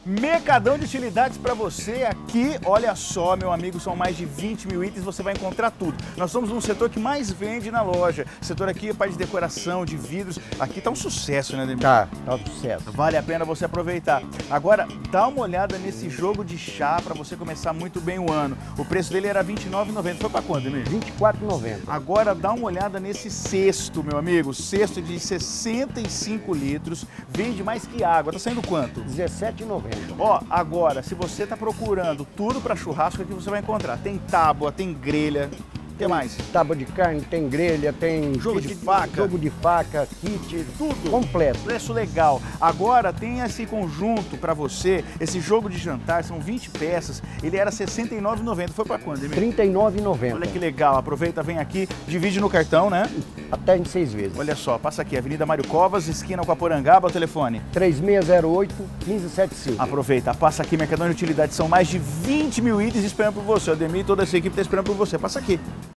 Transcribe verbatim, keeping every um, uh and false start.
Mercadão de utilidades para você aqui, olha só, meu amigo, são mais de vinte mil itens, você vai encontrar tudo. Nós somos no setor que mais vende na loja. Setor aqui é parte de decoração, de vidros. Aqui tá um sucesso, né, Ademir? Tá, tá um sucesso. Vale a pena você aproveitar. Agora, dá uma olhada nesse jogo de chá para você começar muito bem o ano. O preço dele era vinte e nove reais e noventa centavos. Foi para quanto, Ademir? vinte e quatro reais e noventa centavos. Agora, dá uma olhada nesse cesto, meu amigo. Cesto de sessenta e cinco litros. Vende mais que água. Tá saindo quanto? dezessete reais e noventa centavos. Ó, agora, se você tá procurando tudo para churrasco, aqui você vai encontrar. Tem tábua, tem grelha. O que mais? Tábua de carne, tem grelha, tem... Jogo de faca. Jogo de faca, kit, Tudo. completo. Preço legal. Agora tem esse conjunto para você, esse jogo de jantar, são vinte peças. Ele era sessenta e nove reais e noventa centavos. Foi para quando, Ademir? trinta e nove reais e noventa Olha centavos. que legal. Aproveita, vem aqui, divide no cartão, né? Até em seis vezes. Olha só, passa aqui, Avenida Mário Covas, esquina com a Porangaba, o telefone. três seis zero oito, um cinco sete cinco. Aproveita, passa aqui, Mercadão de Utilidades. São mais de vinte mil itens esperando por você. O Ademir e toda essa equipe está esperando por você. Passa aqui.